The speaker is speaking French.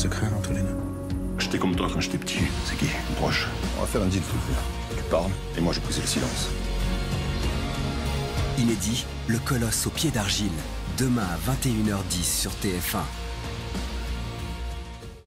secret entre tous les deux. J'étais comme toi quand j'étais petit. C'est qui? Une proche? On va faire un deal, tout le faire. Tu parles, et moi je brise le silence. Inédit, le colosse au pied d'argile, demain à 21h10 sur TF1.